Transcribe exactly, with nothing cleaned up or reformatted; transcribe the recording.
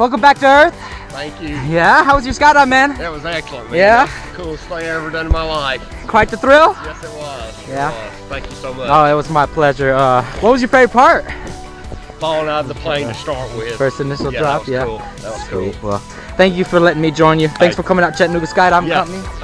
welcome back to Earth. Thank you. Yeah, how was your skydive, man? That was excellent, man. Yeah? That's the coolest thing I ever done in my life. Quite the thrill? Yes, it was. Yeah. It was. Thank you so much. Oh, it was my pleasure. Uh, what was your favorite part? Falling out of the plane to start with. First initial yeah, drop, that was yeah. Cool. That was Sweet. cool. Well, thank you for letting me join you. Thanks Hey. for coming out Chattanooga Skydiving Yeah. Company.